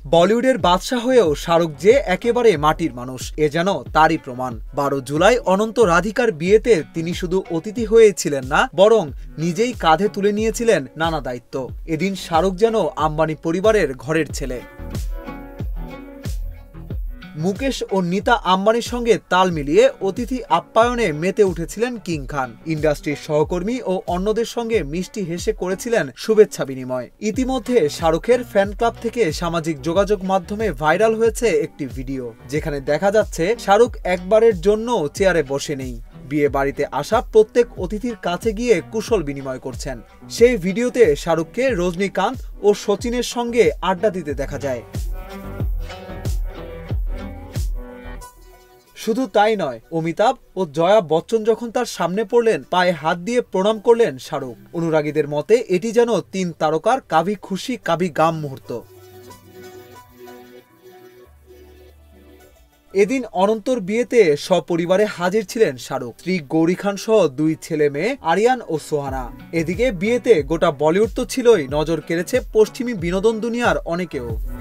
বলিউডের বাদশা হয়েও শাহরুখ যে একেবারে মাটির মানুষ এ যেন তারই প্রমাণ। 12 জুলাই অনন্ত রাধিকার বিয়েতে তিনি শুধু অতিথি হয়েছিলেন না, বরং নিজেই কাঁধে তুলে নিয়েছিলেন নানা দায়িত্ব। এদিন শাহরুখ যেন আম্বানি পরিবারের ঘরের ছেলে। মুকেশ ও নীতা আম্বানির সঙ্গে তাল মিলিয়ে অতিথি আপ্যায়নে মেতে উঠেছিলেন কিং খান। ইন্ডাস্ট্রির সহকর্মী ও অন্যদের সঙ্গে মিষ্টি হেসে করেছিলেন শুভেচ্ছা বিনিময়। ইতিমধ্যে শাহরুখের ফ্যান ক্লাব থেকে সামাজিক যোগাযোগ মাধ্যমে ভাইরাল হয়েছে একটি ভিডিও, যেখানে দেখা যাচ্ছে শাহরুখ একবারের জন্য চেয়ারে বসে নেই, বিয়ে বাড়িতে আসা প্রত্যেক অতিথির কাছে গিয়ে কুশল বিনিময় করছেন। সেই ভিডিওতে শাহরুখকে রজনীকান্ত ও সচিনের সঙ্গে আড্ডা দিতে দেখা যায়। শুধু তাই নয়, অমিতাভ ও জয়া বচ্চন যখন তার সামনে পড়লেন, পায়ে হাত দিয়ে প্রণাম করলেন শাহরুখ। অনুরাগীদের মতে এটি যেন 3 তারকার কাভি খুশি কাভি গাম মুহূর্ত। এদিন অনন্তর বিয়েতে সপরিবারে হাজির ছিলেন শাহরুখ, স্ত্রী গৌরী খান সহ 2 ছেলে মেয়ে আরিয়ান ও সোহানা। এদিকে বিয়েতে গোটা বলিউড তো ছিলই, নজর কেড়েছে পশ্চিমী বিনোদন দুনিয়ার অনেকেও।